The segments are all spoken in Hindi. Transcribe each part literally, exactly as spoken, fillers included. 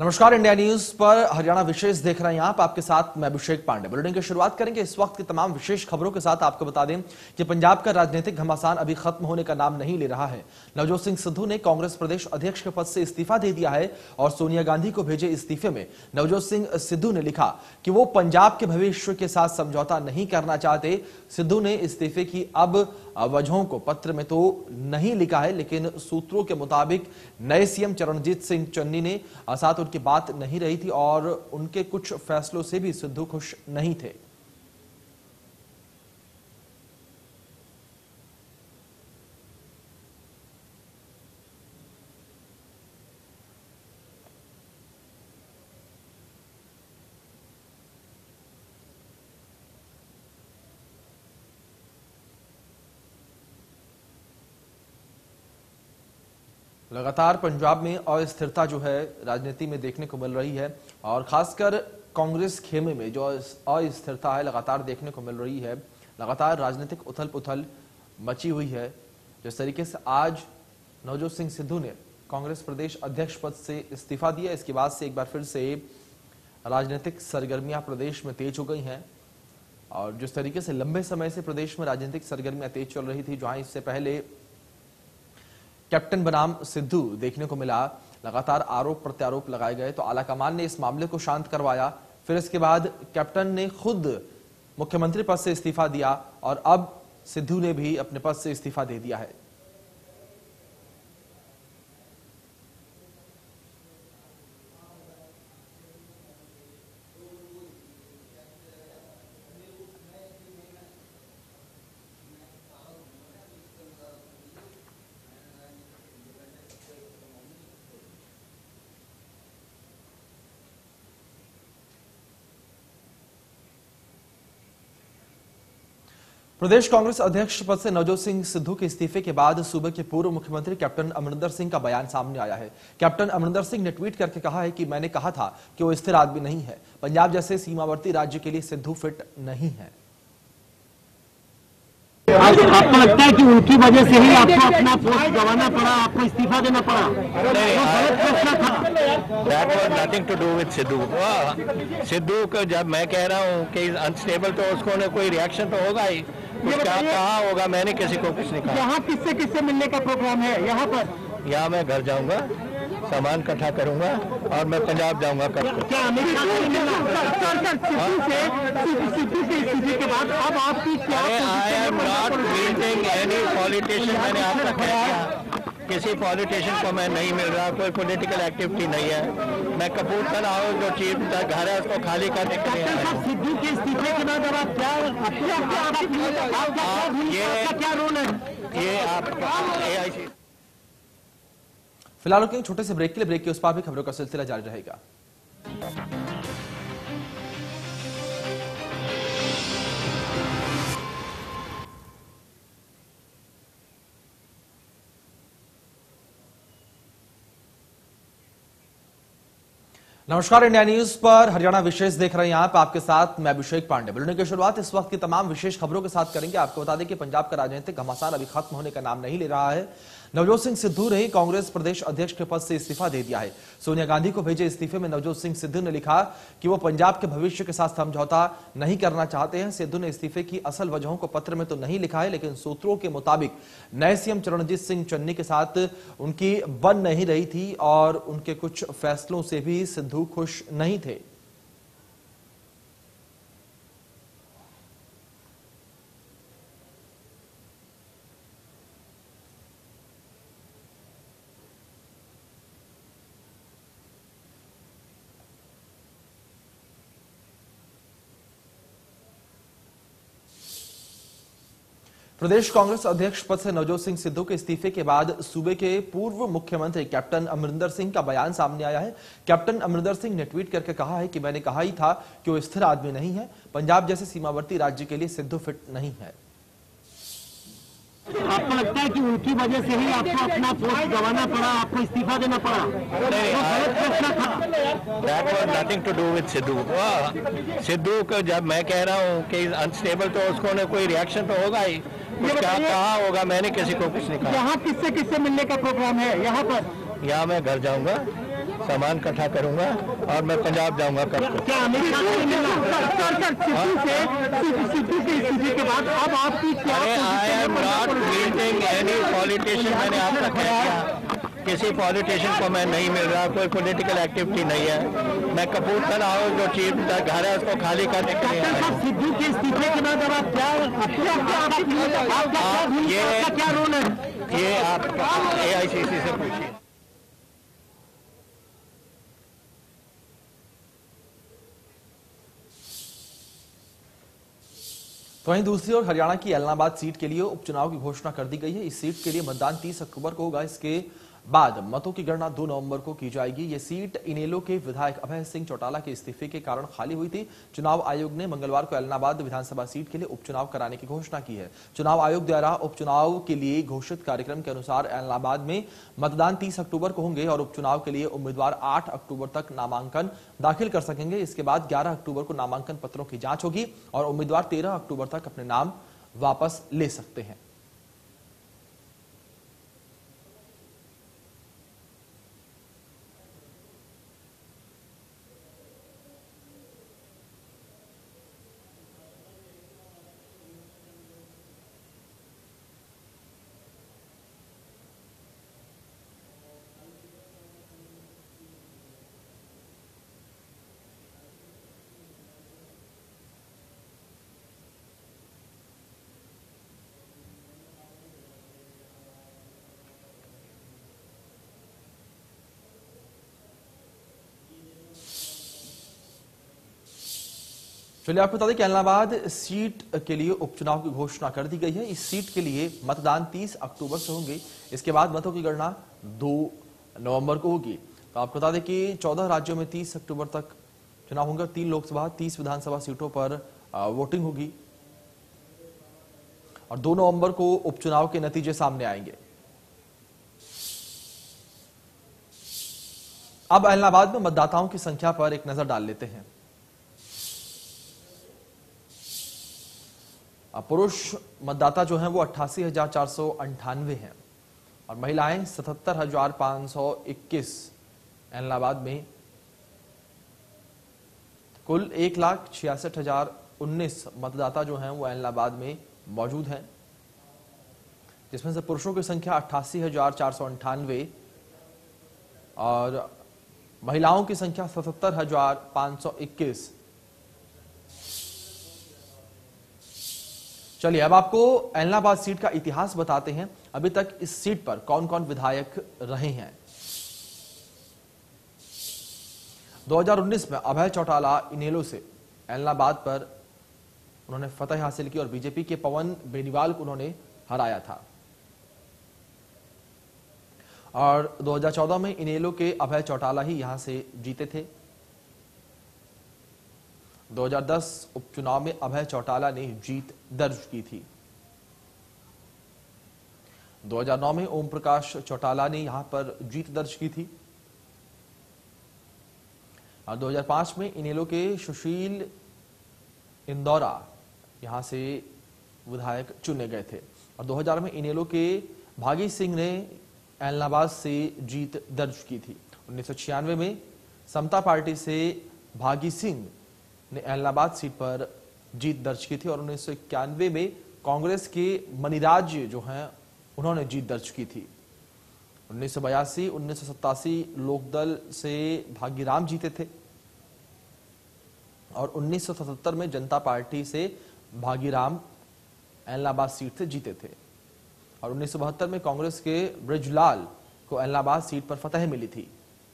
नमस्कार, इंडिया न्यूज पर हरियाणा विशेष देख रहे हैं आप आपके साथ मैं अभिषेक पांडे। बुलेटिन की शुरुआत करेंगे इस वक्त की तमाम विशेष खबरों के साथ। आपको बता दें कि पंजाब का राजनीतिक घमासान अभी खत्म होने का नाम नहीं ले रहा है। नवजोत सिंह सिद्धू ने कांग्रेस प्रदेश अध्यक्ष के पद से इस्तीफा दे दिया है और सोनिया गांधी को भेजे इस्तीफे में नवजोत सिंह सिद्धू ने लिखा कि वो पंजाब के भविष्य के साथ समझौता नहीं करना चाहते। सिद्धू ने इस्तीफे की अब वजहों को पत्र में तो नहीं लिखा है, लेकिन सूत्रों के मुताबिक नए सीएम चरणजीत सिंह चन्नी ने साथ उनकी बात नहीं रही थी और उनके कुछ फैसलों से भी सिद्धू खुश नहीं थे। लगातार पंजाब में अस्थिरता जो है राजनीति में देखने को मिल रही है और खासकर कांग्रेस खेमे में जो अस्थिरता है लगातार देखने को मिल रही है। लगातार राजनीतिक उथल पुथल मची हुई है। जिस तरीके से आज नवजोत सिंह सिद्धू ने कांग्रेस प्रदेश अध्यक्ष पद से इस्तीफा दिया, इसके बाद से एक बार फिर से राजनीतिक सरगर्मियां प्रदेश में तेज हो गई हैं और जिस तरीके से लंबे समय से प्रदेश में राजनीतिक सरगर्मियां तेज चल रही थी, जहां इससे पहले कैप्टन बनाम सिद्धू देखने को मिला, लगातार आरोप प्रत्यारोप लगाए गए, तो आलाकमान ने इस मामले को शांत करवाया। फिर इसके बाद कैप्टन ने खुद मुख्यमंत्री पद से इस्तीफा दिया और अब सिद्धू ने भी अपने पद से इस्तीफा दे दिया है। प्रदेश कांग्रेस अध्यक्ष पद से नवजोत सिंह सिद्धू के इस्तीफे के बाद सूबे के पूर्व मुख्यमंत्री कैप्टन अमरिंदर सिंह का बयान सामने आया है। कैप्टन अमरिंदर सिंह ने ट्वीट करके कहा है कि मैंने कहा था कि वो स्थिर आदमी नहीं है। पंजाब जैसे सीमावर्ती राज्य के लिए सिद्धू फिट नहीं है। आपको लगता है कि उनकी वजह से ही आपको अपना पोस्ट गंवाना पड़ा, आपको इस्तीफा देना पड़ा? That was nothing to do with Sidhu. Sidhu को जब मैं कह रहा हूँ कि अनस्टेबल, तो उसको ने कोई रिएक्शन तो होगा ही, कुछ क्या कहा होगा। मैंने किसी को कुछ नहीं कहा। यहाँ किससे किससे मिलने का प्रोग्राम है? यहाँ पर यहाँ मैं घर जाऊंगा, सामान इकट्ठा करूंगा और मैं पंजाब जाऊंगा। क्या अमेरिका सिद्धू के इस्तीफे के बाद अब आपकी क्या? I am not meeting any politician. मैंने आपका कह दिया, किसी पॉलिटिशियन को मैं नहीं मिल रहा, कोई पॉलिटिकल एक्टिविटी नहीं है। मैं कपूरथला हाउस जो चीफ घर है उसको खाली करने के लिए आया हूं। सिद्धू के इस्तीफे के बाद अब आप क्या क्या रोल है ये आपका एआईसी। फिलहाल रुकेंगे छोटे से ब्रेक के लिए। ब्रेक के उस पार भी खबरों का सिलसिला जारी रहेगा। नमस्कार, इंडिया न्यूज पर हरियाणा विशेष देख रहे हैं आप आपके साथ मैं अभिषेक पांडे। बुलेटिन की शुरुआत इस वक्त की तमाम विशेष खबरों के साथ करेंगे। आपको बता दें कि पंजाब का राजनीतिक घमासान अभी खत्म होने का नाम नहीं ले रहा है। नवजोत सिंह सिद्धू ने कांग्रेस प्रदेश अध्यक्ष के पद से इस्तीफा दे दिया है। सोनिया गांधी को भेजे इस्तीफे में नवजोत सिंह सिद्धू ने लिखा कि वो पंजाब के भविष्य के साथ समझौता नहीं करना चाहते हैं। सिद्धू ने इस्तीफे की असल वजहों को पत्र में तो नहीं लिखा है, लेकिन सूत्रों के मुताबिक नए सीएम चरणजीत सिंह चन्नी के साथ उनकी बन नहीं रही थी और उनके कुछ फैसलों से भी सिद्धू खुश नहीं थे। प्रदेश कांग्रेस अध्यक्ष पद से नवजोत सिंह सिद्धू के इस्तीफे के बाद सूबे के पूर्व मुख्यमंत्री कैप्टन अमरिंदर सिंह का बयान सामने आया है। कैप्टन अमरिंदर सिंह ने ट्वीट करके कहा है कि मैंने कहा ही था कि वो स्थिर आदमी नहीं है। पंजाब जैसे सीमावर्ती राज्य के लिए सिद्धू फिट नहीं है। आपको लगता है कि उनकी वजह से ही आपको अपना पोस्ट गंवाना पड़ा, आपको इस्तीफा देना पड़ा? That was nothing to do with Sidhu. Sidhu को जब मैं कह रहा हूँ कि अनस्टेबल, तो उसको ने कोई रिएक्शन तो होगा ही, कुछ क्या कहा होगा। मैंने किसी को कुछ नहीं कहा। यहाँ किससे किससे मिलने का प्रोग्राम है? यहाँ पर यहाँ मैं घर जाऊंगा, सामान इकट्ठा करूंगा और मैं पंजाब जाऊंगा कल। क्या अमित शाह से मिलना? सर, सर, सिद्धू से सिद्धू के इस्तीफे के बाद अब आपकी क्या? I am not meeting any politician. मैंने आपका कह दिया किसी पॉलिटिशियन को मैं नहीं मिल रहा, कोई पॉलिटिकल एक्टिविटी नहीं है। मैं कपूरथला हाउस जो चीफ घर है उसको खाली करने के लिए आया हूं। सिद्धू के इस्तीफे के बाद अब आप क्या ये क्या रोल है? ये आप ए आई सी सी से पूछिए। तो वहीं दूसरी ओर हरियाणा की एलनाबाद सीट के लिए उपचुनाव की घोषणा कर दी गई है। इस सीट के लिए मतदान तीस अक्टूबर को होगा। इसके बाद मतों की गणना दो नवंबर को की जाएगी। ये सीट इनेलो के विधायक अभय सिंह चौटाला के इस्तीफे के कारण खाली हुई थी। चुनाव आयोग ने मंगलवार को एलनाबाद विधानसभा सीट के लिए उपचुनाव कराने की घोषणा की है। चुनाव आयोग द्वारा उपचुनाव के लिए घोषित कार्यक्रम के अनुसार एलनाबाद में मतदान तीस अक्टूबर को होंगे और उपचुनाव के लिए उम्मीदवार आठ अक्टूबर तक नामांकन दाखिल कर सकेंगे। इसके बाद ग्यारह अक्टूबर को नामांकन पत्रों की जांच होगी और उम्मीदवार तेरह अक्टूबर तक अपने नाम वापस ले सकते हैं। चलिए आपको बता दें कि एलनाबाद सीट के लिए उपचुनाव की घोषणा कर दी गई है। इस सीट के लिए मतदान तीस अक्टूबर से होंगे। इसके बाद मतों की गणना दो नवंबर को होगी। तो आपको बता दें कि चौदह राज्यों में तीस अक्टूबर तक चुनाव होंगे। तीन लोकसभा तीस विधानसभा सीटों पर वोटिंग होगी और दो नवंबर को उपचुनाव के नतीजे सामने आएंगे। अब एलनाबाद में मतदाताओं की संख्या पर एक नजर डाल लेते हैं। पुरुष मतदाता जो हैं वो अट्ठासी हजार चार सौ अंठानवे हैं और महिलाएं सतहत्तर हजार पांच सौ इक्कीस। एलनाबाद में कुल एक लाख छियासठ हजार उन्नीस मतदाता जो हैं वो एलनाबाद में मौजूद हैं, जिसमें से पुरुषों की संख्या अट्ठासी हजार चार सौ अंठानवे और महिलाओं की संख्या सतहत्तर हजार पांच सौ इक्कीस। चलिए अब आपको एलनाबाद सीट का इतिहास बताते हैं। अभी तक इस सीट पर कौन कौन विधायक रहे हैं। दो हज़ार उन्नीस में अभय चौटाला इनेलो से एलनाबाद पर उन्होंने फतह हासिल की और बीजेपी के पवन बेनीवाल को उन्होंने हराया था। और दो हज़ार चौदह में इनेलो के अभय चौटाला ही यहां से जीते थे। दो हज़ार दस उपचुनाव में अभय चौटाला ने जीत दर्ज की थी। दो हज़ार नौ में ओम प्रकाश चौटाला ने यहां पर जीत दर्ज की थी और दो हज़ार पांच में इनेलो के सुशील इंदौरा यहां से विधायक चुने गए थे और दो हज़ार में इनेलो के भागी सिंह ने एलनाबाद से जीत दर्ज की थी। उन्नीस सौ छियानवे में समता पार्टी से भागी सिंह ने एलनाबाद सीट पर जीत दर्ज की थी और उन्नीस सौ इक्यानवे में कांग्रेस के मनीराज जो हैं उन्होंने जीत दर्ज की थी। उन्नीस सौ बयासी उन्नीस सौ सत्तासी लोकदल से भागीराम जीते थे और उन्नीस सौ सतहत्तर में जनता पार्टी से भागीराम एलनाबाद सीट से जीते थे और उन्नीस सौ बहत्तर में कांग्रेस के ब्रिजलाल को एलनाबाद सीट पर फतह मिली थी।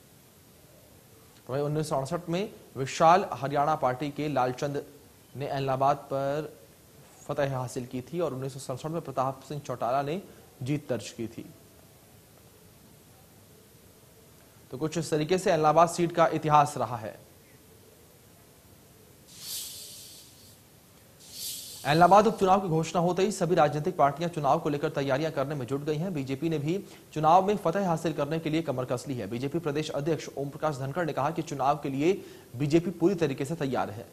वहीं उन्नीस सौ अड़सठ में विशाल हरियाणा पार्टी के लालचंद ने एलनाबाद पर फतह हासिल की थी और उन्नीस सौ सड़सठ में प्रताप सिंह चौटाला ने जीत दर्ज की थी। तो कुछ इस तरीके से एलनाबाद सीट का इतिहास रहा है। एलनाबाद उपचुनाव की घोषणा होते ही सभी राजनीतिक पार्टियां चुनाव को लेकर तैयारियां करने में जुट गई हैं। बीजेपी ने भी चुनाव में फतह हासिल करने के लिए कमर कस ली है। बीजेपी प्रदेश अध्यक्ष ओम प्रकाश धनखड़ ने कहा कि चुनाव के लिए बीजेपी पूरी तरीके से तैयार है।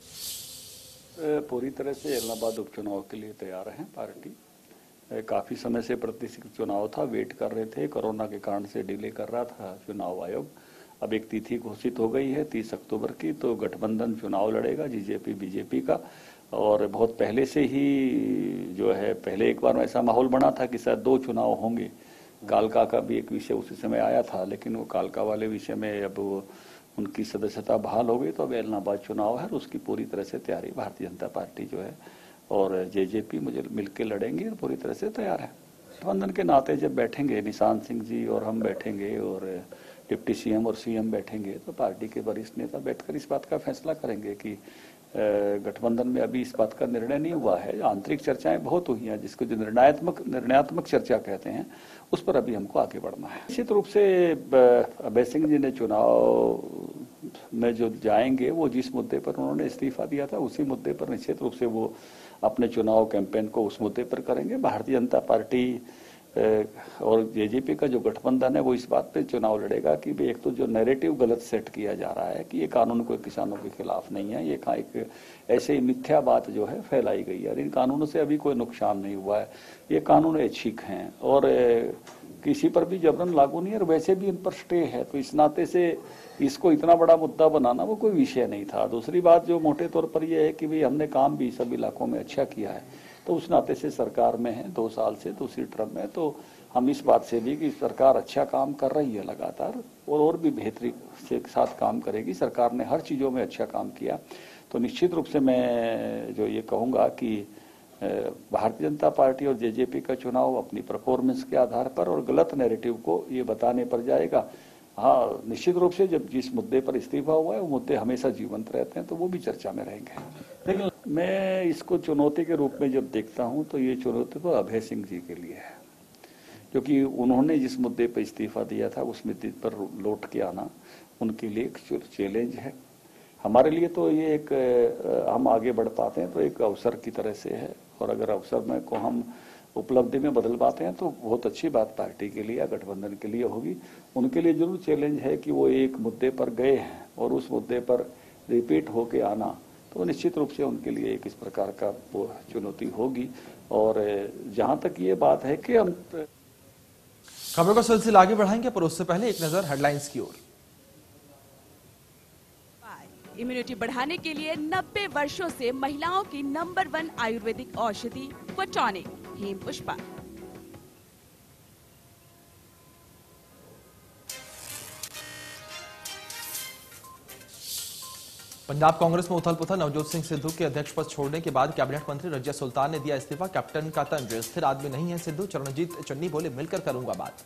पूरी तरह से एलनाबाद उपचुनाव के लिए तैयार है पार्टी। काफी समय से प्रतिष्ठित चुनाव था, वेट कर रहे थे, कोरोना के कारण से डिले कर रहा था चुनाव आयोग। अब एक तिथि घोषित हो गई है तीस अक्टूबर की, तो गठबंधन चुनाव लड़ेगा बीजेपी बीजेपी का। और बहुत पहले से ही जो है, पहले एक बार ऐसा माहौल बना था कि शायद दो चुनाव होंगे। कालका का भी एक विषय उसी समय आया था, लेकिन वो कालका वाले विषय में अब वो उनकी सदस्यता बहाल हो गई, तो अब ऐलनाबाद चुनाव है, उसकी पूरी तरह से तैयारी भारतीय जनता पार्टी जो है और जेजेपी मुझे मिलकर लड़ेंगे और पूरी तरह से तैयार है। गठबंधन के नाते जब बैठेंगे निशांत सिंह जी और हम बैठेंगे और डिप्टी सीएम और सीएम बैठेंगे, तो पार्टी के वरिष्ठ नेता बैठकर इस बात का फैसला करेंगे कि गठबंधन में अभी इस बात का निर्णय नहीं हुआ है। आंतरिक चर्चाएं बहुत हुई हैं, जिसको जो निर्णयात्मक निर्णयात्मक चर्चा कहते हैं, उस पर अभी हमको आगे बढ़ना है। निश्चित रूप से अभय सिंह जी ने चुनाव में जो जाएंगे, वो जिस मुद्दे पर उन्होंने इस्तीफा दिया था उसी मुद्दे पर निश्चित रूप से वो अपने चुनाव कैंपेन को उस मुद्दे पर करेंगे। भारतीय जनता पार्टी और जेजेपी का जो गठबंधन है वो इस बात पे चुनाव लड़ेगा कि एक तो जो नैरेटिव गलत सेट किया जा रहा है कि ये कानून कोई किसानों के खिलाफ नहीं है, ये एक ऐसे ही मिथ्या बात जो है फैलाई गई है। इन कानूनों से अभी कोई नुकसान नहीं हुआ है, ये कानून ऐच्छिक हैं और किसी पर भी जबरन लागू नहीं है, और वैसे भी इन पर स्टे है, तो इस नाते से इसको इतना बड़ा मुद्दा बनाना वो कोई विषय नहीं था। दूसरी बात जो मोटे तौर पर यह है कि भाई हमने काम भी सब इलाकों में अच्छा किया है, तो उस नाते से सरकार में है दो साल से दूसरी टर्म में, तो हम इस बात से भी कि सरकार अच्छा काम कर रही है लगातार और और भी बेहतरी से साथ काम करेगी। सरकार ने हर चीज़ों में अच्छा काम किया, तो निश्चित रूप से मैं जो ये कहूँगा कि भारतीय जनता पार्टी और जेजेपी का चुनाव अपनी परफॉर्मेंस के आधार पर और गलत नैरेटिव को ये बताने पर जाएगा। हाँ, निश्चित रूप से जब जिस मुद्दे पर इस्तीफा हुआ है वो मुद्दे हमेशा जीवंत रहते हैं, तो वो भी चर्चा में रहेंगे। लेकिन मैं इसको चुनौती के रूप में जब देखता हूं, तो ये चुनौती तो अभय सिंह जी के लिए है, क्योंकि उन्होंने जिस मुद्दे पर इस्तीफा दिया था उस मुद्दे पर लौट के आना उनके लिए एक चैलेंज है। हमारे लिए तो ये एक हम आगे बढ़ पाते हैं तो एक अवसर की तरह से है, और अगर अवसर में को हम उपलब्धि में बदल पाते हैं तो बहुत अच्छी बात पार्टी के लिए या गठबंधन के लिए होगी। उनके लिए जरूर चैलेंज है कि वो एक मुद्दे पर गए हैं और उस मुद्दे पर रिपीट होके आना, तो निश्चित रूप से उनके लिए एक इस प्रकार का वो चुनौती होगी। और जहां तक ये बात है कि हम खबरों का सिलसिला आगे बढ़ाएंगे, पर उससे पहले एक नजर हेडलाइंस की ओर। इम्यूनिटी बढ़ाने के लिए नब्बे वर्षों से महिलाओं की नंबर वन आयुर्वेदिक औषधि टॉनिक हेम पुष्पा। पंजाब कांग्रेस में उथल पुथल। नवजोत सिंह सिद्धू के अध्यक्ष पद छोड़ने के बाद कैबिनेट मंत्री रजिया सुल्तान ने दिया इस्तीफा। कैप्टन का तंज, स्थिर आदमी नहीं है सिद्धू। चरणजीत चन्नी बोले मिलकर करूंगा बात।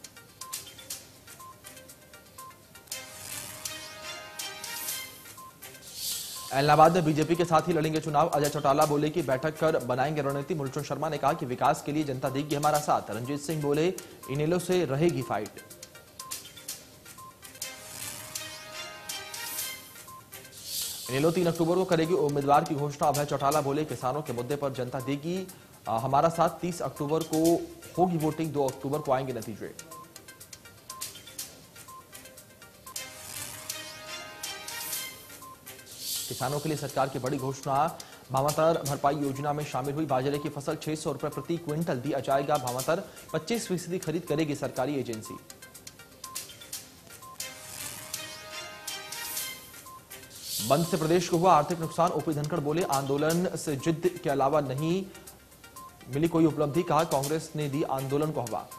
ऐलनाबाद में बीजेपी के साथ ही लड़ेंगे चुनाव। अजय चौटाला बोले कि बैठक कर बनाएंगे रणनीति। मूलचंद शर्मा ने कहा कि विकास के लिए जनता देगी हमारा साथ। रणजीत सिंह बोले इनेलो से रहेगी फाइट। इनेलो तीन अक्टूबर को करेगी उम्मीदवार की घोषणा। अभय चौटाला बोले किसानों के मुद्दे पर जनता देगी हमारा साथ। तीस अक्टूबर को होगी वोटिंग, दो अक्टूबर को आएंगे नतीजे। किसानों के लिए सरकार की बड़ी घोषणा। भामातर भरपाई योजना में शामिल हुई। बाजरे की फसल छह सौ रुपए प्रति क्विंटल दिया जाएगा। भामातर पच्चीस फीसदी खरीद करेगी सरकारी एजेंसी। बंद से प्रदेश को हुआ आर्थिक नुकसान। ओपी धनखड़ बोले आंदोलन से जिद्द के अलावा नहीं मिली कोई उपलब्धि। कहा कांग्रेस ने दी आंदोलन को हवा।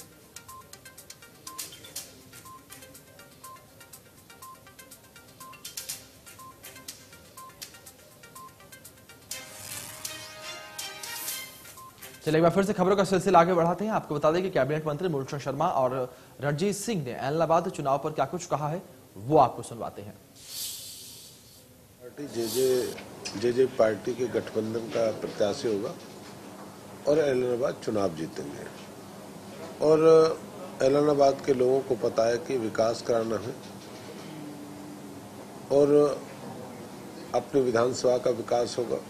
चलिए एक बार फिर से खबरों का सिलसिला आगे बढ़ाते हैं। आपको बता दें कि कैबिनेट मंत्री मूलचंद शर्मा और रणजीत सिंह ने ऐलनाबाद चुनाव पर क्या कुछ कहा है, वो आपको सुनवाते हैं। पार्टी जेजे जेजे पार्टी के गठबंधन का प्रत्याशी होगा और ऐलनाबाद चुनाव जीतेंगे। और ऐलनाबाद के लोगों को पता है कि विकास कराना है और अपनी विधानसभा का विकास होगा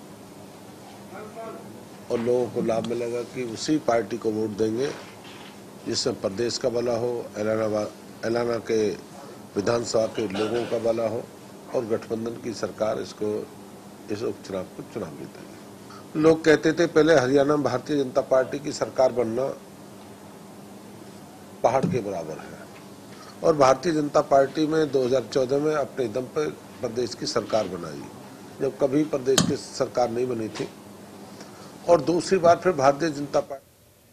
और लोगों को लाभ मिलेगा कि उसी पार्टी को वोट देंगे जिसमें प्रदेश का भला हो, ऐलनाबाद ऐलाना के विधानसभा के लोगों का भला हो और गठबंधन की सरकार इसको इस उपचुनाव को चुनाव जीतेगी। लोग कहते थे पहले हरियाणा में भारतीय जनता पार्टी की सरकार बनना पहाड़ के बराबर है और भारतीय जनता पार्टी में दो हज़ार चौदह में अपने दम पर प्रदेश की सरकार बनाई, जब कभी प्रदेश की सरकार नहीं बनी थी। और दूसरी बार फिर भारतीय जनता पार्टी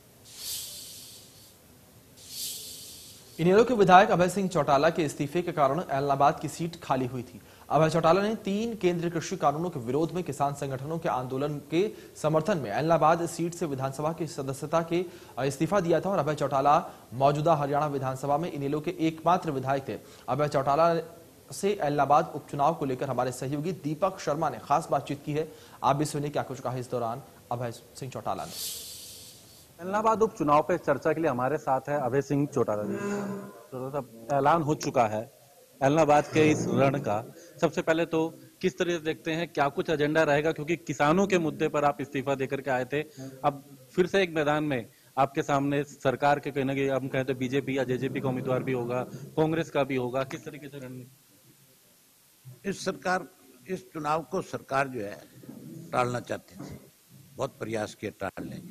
इनेलो के विधायक अभय सिंह चौटाला के इस्तीफे के कारण एलनाबाद की सीट खाली हुई थी। अभय चौटाला ने तीन केंद्रीय कृषि कानूनों के विरोध में किसान संगठनों के आंदोलन के समर्थन में एलनाबाद सीट से विधानसभा की सदस्यता के इस्तीफा दिया था और अभय चौटाला मौजूदा हरियाणा विधानसभा में इनेलो के एकमात्र विधायक थे। अभय चौटाला से एलनाबाद उपचुनाव को लेकर हमारे सहयोगी दीपक शर्मा ने खास बातचीत की है। आप भी सुनिए क्या कुछ कहा इस दौरान अभय सिंह चौटाला ने। एलनाबाद उपचुनाव पे चर्चा के लिए हमारे साथ है अभय सिंह चौटाला जी। चौटाला साहब, ऐलान हो चुका है एलनाबाद के इस रण का। सबसे पहले तो किस तरह से देखते हैं, क्या कुछ एजेंडा रहेगा, क्योंकि किसानों के मुद्दे पर आप इस्तीफा देकर के आए थे, अब फिर से एक मैदान में आपके सामने सरकार के कहने के हम कहते बीजेपी या जेजेपी का उम्मीदवार भी होगा, कांग्रेस का भी होगा, किस तरीके से रणनीति? इस सरकार इस चुनाव को सरकार जो है टालना चाहती थी, बहुत प्रयास किए टाल लेंगे।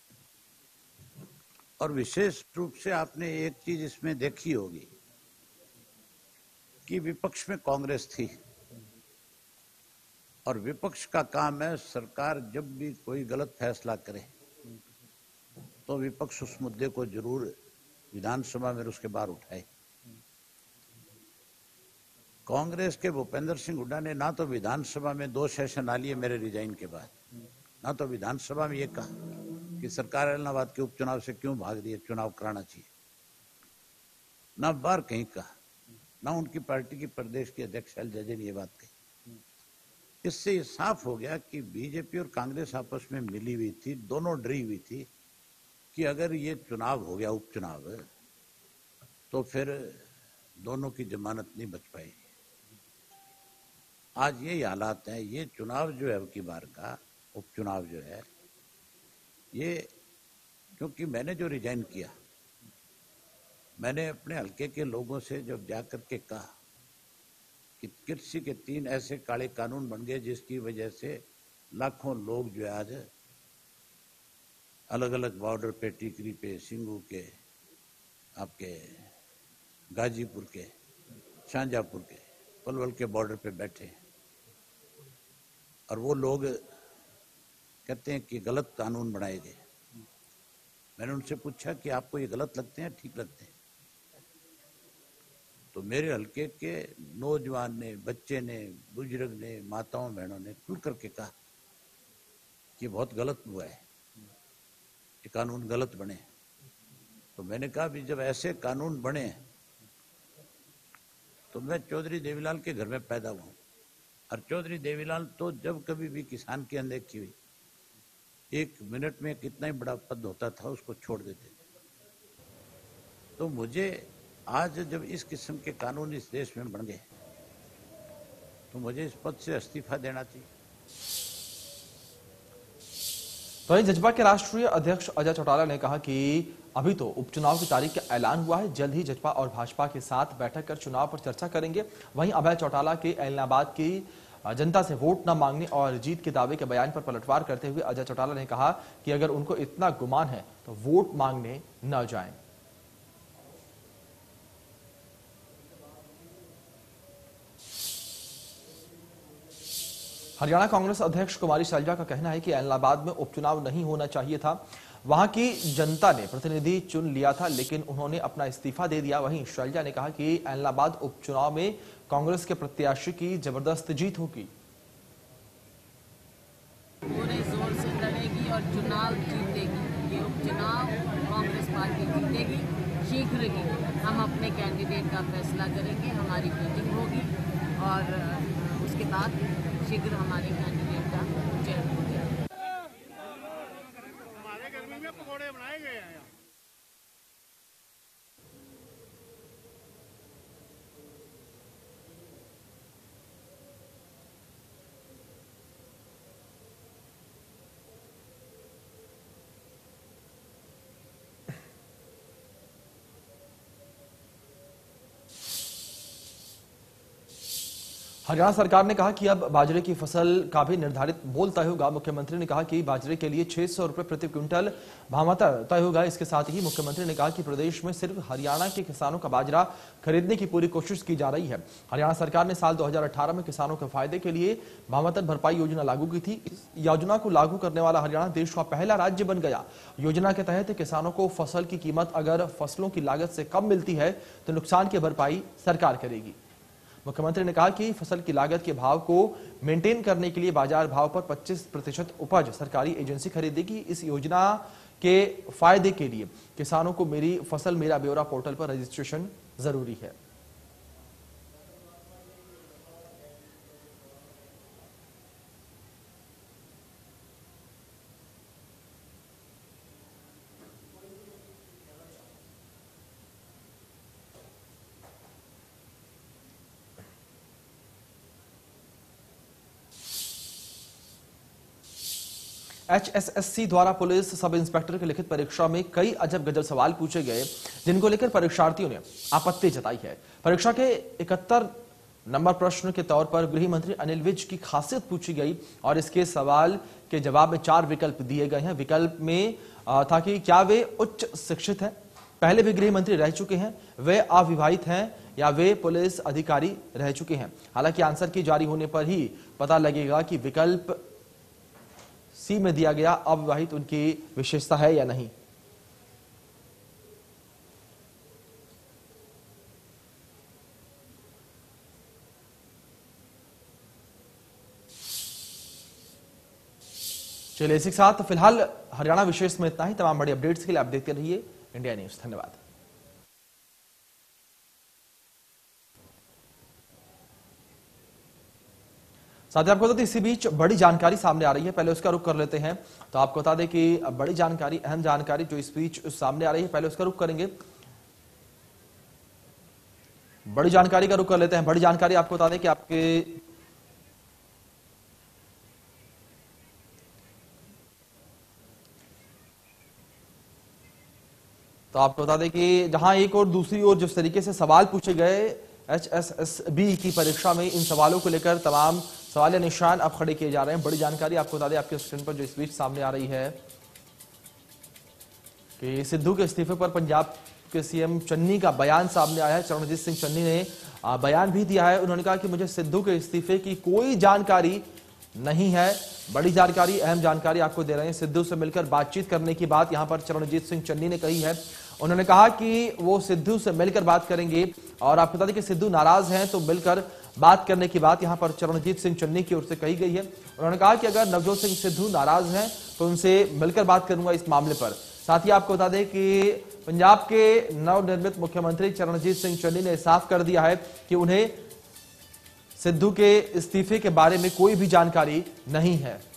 और विशेष रूप से आपने एक चीज इसमें देखी होगी कि विपक्ष में कांग्रेस थी और विपक्ष का काम है सरकार जब भी कोई गलत फैसला करे तो विपक्ष उस मुद्दे को जरूर विधानसभा में उसके बाहर उठाए। कांग्रेस के भूपेंद्र सिंह हुड्डा ने ना तो विधानसभा में दो सेशन आ लिए मेरे रिजाइन के बाद, ना तो विधानसभा में ये कहा कि सरकार एलनाबाद के उपचुनाव से क्यों भाग रही है, चुनाव कराना चाहिए, ना बार कहीं कहा, ना उनकी पार्टी की प्रदेश के अध्यक्ष शैलजा जी ने ये बात कही। इससे ये साफ हो गया कि बीजेपी और कांग्रेस आपस में मिली हुई थी, दोनों डरी हुई थी कि अगर ये चुनाव हो गया उपचुनाव तो फिर दोनों की जमानत नहीं बच पाएगी। आज ये हालात हैं। ये चुनाव जो है अब की बार का उपचुनाव जो है ये, क्योंकि मैंने जो रिजाइन किया, मैंने अपने हल्के के लोगों से जब जाकर के कहा कि कृषि के तीन ऐसे काले कानून बन गए जिसकी वजह से लाखों लोग जो है आज अलग अलग बॉर्डर पे, टीकरी पे, सिंगू के, आपके गाजीपुर के, शाहजहांपुर के, पलवल के बॉर्डर पे बैठे और वो लोग कहते हैं कि गलत कानून बनाए गए। मैंने उनसे पूछा कि आपको ये गलत लगते हैं, ठीक लगते हैं? तो मेरे हल्के के नौजवान ने, बच्चे ने, बुजुर्ग ने, माताओं बहनों ने खुल करके कहा कि बहुत गलत हुआ है, ये कानून गलत बने। तो मैंने कहा भी जब ऐसे कानून बने तो मैं चौधरी देवीलाल के घर में पैदा हुआ और चौधरी देवीलाल तो जब कभी भी किसान की अनदेखी हुई एक मिनट में कितना ही बड़ा पद होता था उसको छोड़ देते थे। तो मुझे आज जब इस किस्म के कानून इस देश में बन गए तो मुझे इस पद से इस्तीफा देना चाहिए। तो वहीं जजपा के राष्ट्रीय अध्यक्ष अजय चौटाला ने कहा कि अभी तो उपचुनाव की तारीख का ऐलान हुआ है, जल्द ही जजपा और भाजपा के साथ बैठक कर चुनाव पर चर्चा करेंगे। वहीं अभय चौटाला के एलनाबाद की जनता से वोट न मांगने और जीत के दावे के बयान पर पलटवार करते हुए अजय चौटाला ने कहा कि अगर उनको इतना गुमान है तो वोट मांगने न जाएं। हरियाणा कांग्रेस अध्यक्ष कुमारी शैलजा का कहना है कि एलनाबाद में उपचुनाव नहीं होना चाहिए था, वहां की जनता ने प्रतिनिधि चुन लिया था लेकिन उन्होंने अपना इस्तीफा दे दिया। वहीं शैलजा ने कहा कि एलनाबाद उपचुनाव में कांग्रेस के प्रत्याशी की जबरदस्त जीत होगी। पूरे जोर से लड़ेगी और चुनाव जीतेगी। ये उपचुनाव कांग्रेस पार्टी जीतेगी। शीघ्र ही हम अपने कैंडिडेट का फैसला करेंगे, हमारी मीटिंग होगी और उसके बाद शीघ्र हमारे कैंडिडेट का चयन हो जाएगा। हमारे घर में पकौड़े बनाए गए हैं। हरियाणा सरकार ने कहा कि अब बाजरे की फसल का भी निर्धारित मोल तय होगा। मुख्यमंत्री ने कहा कि बाजरे के लिए छह सौ रुपए प्रति क्विंटल भावांतर तय होगा। इसके साथ ही मुख्यमंत्री ने कहा कि प्रदेश में सिर्फ हरियाणा के किसानों का बाजरा खरीदने की पूरी कोशिश की जा रही है। हरियाणा सरकार ने साल दो हजार अठारह में किसानों के फायदे के लिए भावांतर भरपाई योजना लागू की थी। इस योजना को लागू करने वाला हरियाणा देश का पहला राज्य बन गया। योजना के तहत किसानों को फसल की कीमत अगर फसलों की लागत से कम मिलती है तो नुकसान की भरपाई सरकार करेगी। मुख्यमंत्री ने कहा कि फसल की लागत के भाव को मेंटेन करने के लिए बाजार भाव पर पच्चीस प्रतिशत उपज सरकारी एजेंसी खरीदेगी। इस योजना के फायदे के लिए किसानों को मेरी फसल मेरा ब्यौरा पोर्टल पर रजिस्ट्रेशन जरूरी है। एच एस एस सी द्वारा पुलिस सब इंस्पेक्टर की लिखित परीक्षा में कई अजब गजब सवाल पूछे गए, जिनको लेकर परीक्षार्थियों ने आपत्ति जताई है। परीक्षा के इकहत्तर नंबर प्रश्न के तौर पर गृह मंत्री अनिल विज की खासियत पूछी गई और इसके सवाल के जवाब में चार विकल्प दिए गए हैं। विकल्प में था कि क्या वे उच्च शिक्षित हैं, पहले भी गृह मंत्री रह चुके हैं, वे अविवाहित हैं या वे पुलिस अधिकारी रह चुके हैं। हालांकि आंसर की जारी होने पर ही पता लगेगा कि विकल्प सी में दिया गया अविवाहित उनकी विशेषता है या नहीं। चलिए इसी के साथ फिलहाल हरियाणा विशेष में इतना ही। तमाम बड़ी अपडेट्स के लिए आप देखते रहिए इंडिया न्यूज। धन्यवाद। साथ ही आपको बता दें इसी बीच बड़ी जानकारी सामने आ रही है, पहले उसका रुख कर लेते हैं। तो आपको बता दें कि बड़ी जानकारी, अहम जानकारी जो इस बीच सामने आ रही है, पहले उसका रुख करेंगे। बड़ी जानकारी का रुख कर लेते हैं। बड़ी जानकारी आपको बता दें कि आपके तो आपको बता दें कि जहां एक और दूसरी ओर जिस तरीके से सवाल पूछे गए एच एस एस बी की परीक्षा में, इन सवालों को लेकर तमाम सवाल निशान अब खड़े किए जा रहे हैं। बड़ी जानकारी आपको बता दें आपके स्क्रीन पर जो इस बीच सामने आ रही है कि सिद्धू के इस्तीफे पर पंजाब के सीएम चन्नी का बयान सामने आया है। चरणजीत सिंह चन्नी ने बयान भी दिया है। उन्होंने कहा कि मुझे सिद्धू के इस्तीफे की कोई जानकारी नहीं है। बड़ी जानकारी, अहम जानकारी आपको दे रहे हैं। सिद्धू से मिलकर बातचीत करने की बात यहां पर चरणजीत सिंह चन्नी ने कही है। उन्होंने कहा कि वो सिद्धू से मिलकर बात करेंगे और आपको बता दें कि सिद्धू नाराज हैं तो मिलकर बात करने की बात यहां पर चरणजीत सिंह चन्नी की ओर से कही गई है। उन्होंने कहा कि अगर नवजोत सिंह सिद्धू नाराज हैं तो उनसे मिलकर बात करूंगा इस मामले पर। साथ ही आपको बता दें कि पंजाब के नवनिर्मित मुख्यमंत्री चरणजीत सिंह चन्नी ने साफ कर दिया है कि उन्हें सिद्धू के इस्तीफे के बारे में कोई भी जानकारी नहीं है।